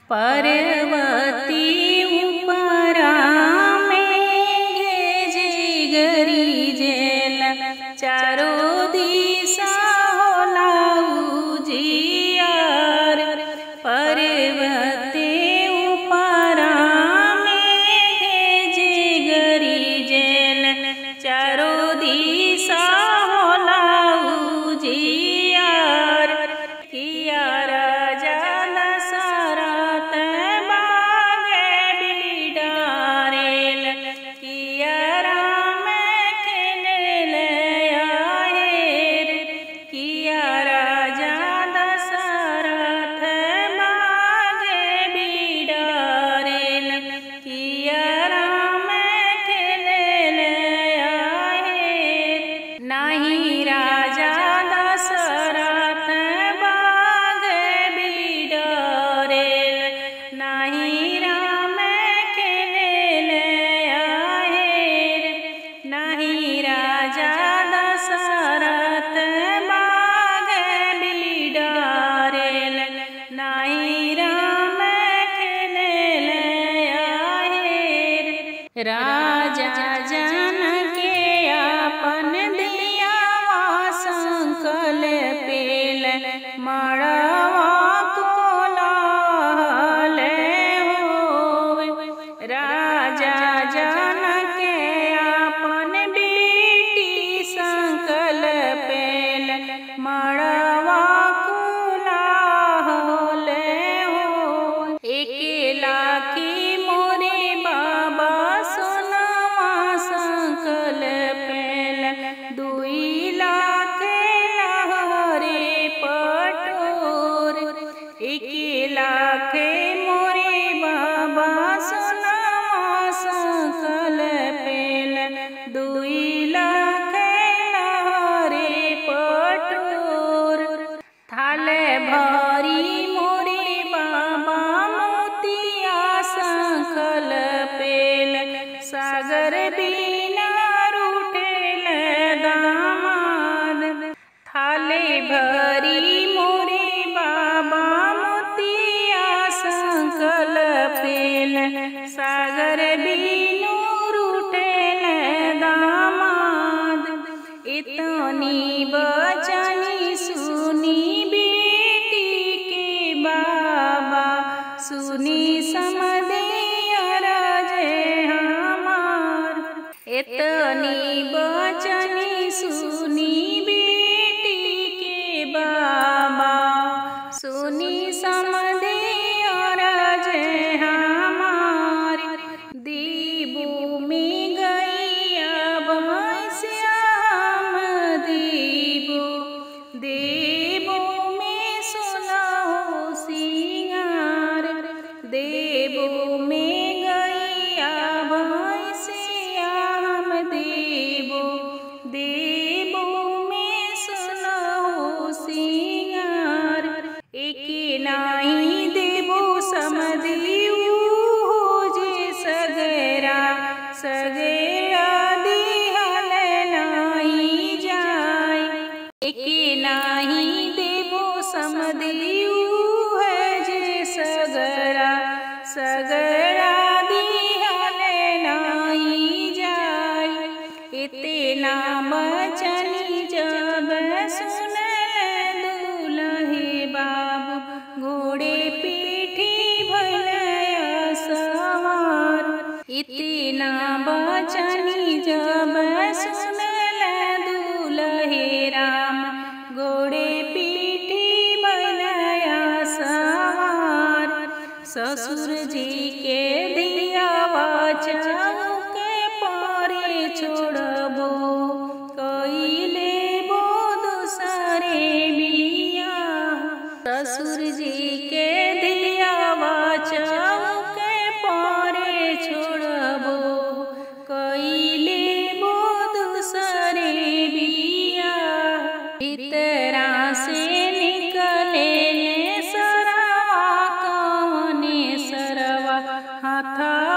पार्वती उपरा में जिगरी जेल चारों दिशा होला उजियार। पार्वती उपरा में जिगरी जेल चारों दिशा होला उजियार। किया राजा दशरथ बागे बिडारेल किया राम खेल आएर। किया राजा दशरथ बागे बिडारेल किया राम खेल आएर। नाही राजा दशरथ बागे बिडारेल नाही राम खेल आएर। नाही राजा दशरथ बागे बिडारेल नाही राम खेल आएर। राजा जनके अपन दियावा संकल पेल मड़वा कोलाहल होवे। राजा जनके अपन बेटी संकल पेल मड़वा कोलाहल होवे। एकेला की मोरे बाबा सोनवा संकल पेल 2 लाख लहरे पटोर। 1 लाख मोरे बाबा सोनवा संकल पेल 2 लाख लहरे पटोर। थाल भरी मोरे बाबा मोतिया संकल पेल सागर बिना रूठेल दामाद। थाले भरी मोरे बाबा मोतिया संकल पेल सागर बिनु रूठेल दामाद। इतनी बचनी सुनी बेटी के बाबा सुनी समधिया राजे हमार। इतनी बचनी सुनी बेटी के बाबा सुनी समधिया राजे हमार। दीबू में गैया भैंसिया हम दीबू देबू में 16 सिंगार। देबू में गैया भैंसिया हम देबू देबू में 16 सिंगार। एक नाही देबू समधियू जे सगरा सगरा दिहल नाही जाय। एक नाही देबू समधियू है जे सगरा सगरा दिहल नाही जाय। इतना बचनी जब सुनल दुलहे बाबू घोड़े पीठी भलया सवार। इतना बचनी जब सुनल दुलहे राम घोड़े पीठी भलया सवार। ससुर जी के दियावा चौके पारे छोड़बो कइले बो दूसरे बिया। ससुर जी के दियावा चौके पारे छोड़बो कइले बो दूसरे बिया। भीतरा से निकले सरवा कौने सरवा हाथा